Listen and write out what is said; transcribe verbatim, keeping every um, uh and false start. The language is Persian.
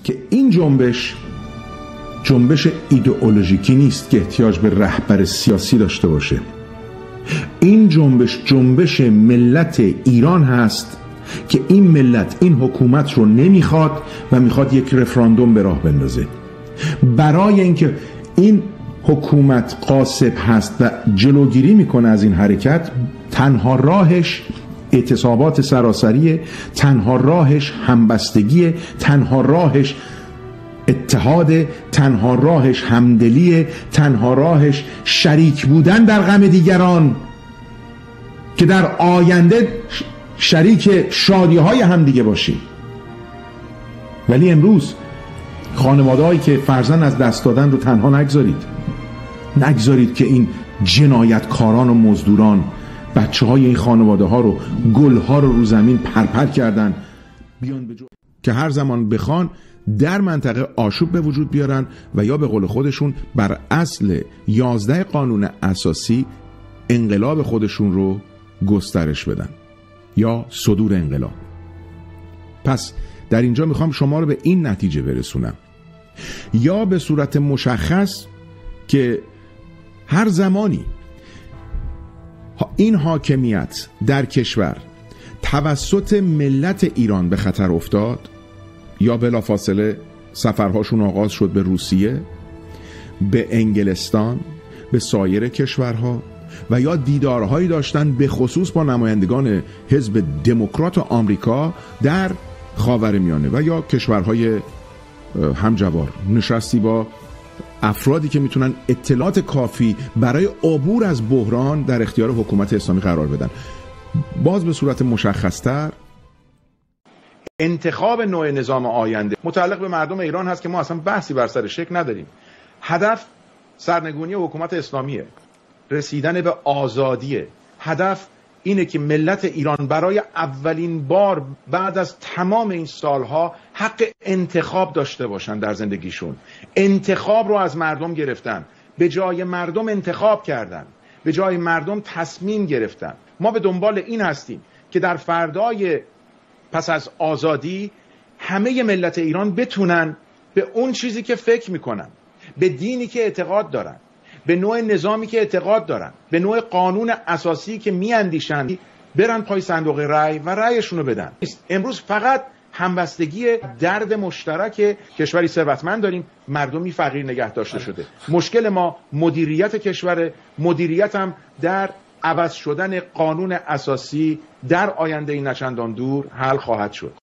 که این جنبش جنبش ایدئولوژیکی نیست که احتیاج به رهبر سیاسی داشته باشه. این جنبش جنبش ملت ایران هست که این ملت این حکومت رو نمیخواد و میخواد یک رفراندوم به راه بندازه. برای اینکه این حکومت غاصب هست و جلوگیری میکنه از این حرکت، تنها راهش اعتصابات سراسریه، تنها راهش همبستگیه، تنها راهش اتحاد، تنها راهش همدلیه، تنها راهش شریک بودن در غم دیگران که در آینده شریک شادی های همدیگه باشیم. ولی امروز خانواده هایی که فرزند از دست دادن رو تنها نگذارید. نگذارید که این جنایتکاران و مزدوران بچه های این خانواده ها رو، گل ها رو رو زمین پرپر کردن بیان به جو... که هر زمان بخوان در منطقه آشوب به وجود بیارن و یا به قول خودشون بر اصل یازده قانون اساسی انقلاب خودشون رو گسترش بدن یا صدور انقلاب. پس در اینجا میخوام شما رو به این نتیجه برسونم، یا به صورت مشخص که هر زمانی این حاکمیت در کشور توسط ملت ایران به خطر افتاد، یا بلافاصله سفرهاشون آغاز شد به روسیه، به انگلستان، به سایر کشورها، و یا دیدارهایی داشتن به خصوص با نمایندگان حزب دموکرات آمریکا در خاورمیانه و یا کشورهای همجوار، نشستی با افرادی که میتونن اطلاعات کافی برای عبور از بحران در اختیار حکومت اسلامی قرار بدن. باز به صورت مشخصتر، انتخاب نوع نظام آینده متعلق به مردم ایران هست که ما اصلا بحثی بر سر شک نداریم. هدف سرنگونی حکومت اسلامیه، رسیدن به آزادیه. هدف اینه که ملت ایران برای اولین بار بعد از تمام این سالها حق انتخاب داشته باشن در زندگیشون. انتخاب رو از مردم گرفتن، به جای مردم انتخاب کردن، به جای مردم تصمیم گرفتن. ما به دنبال این هستیم که در فردای پس از آزادی همه ملت ایران بتونن به اون چیزی که فکر میکنن، به دینی که اعتقاد دارن، به نوع نظامی که اعتقاد دارن، به نوع قانون اساسی که میاندیشن، برن پای صندوق رأی و رأیشون رو بدن. امروز فقط همبستگی درد مشترک کشوری ثروتمند داریم، مردمی فقیر نگه داشته شده. مشکل ما مدیریت کشور، مدیریت هم در عوض شدن قانون اساسی در آینده نچندان دور حل خواهد شد.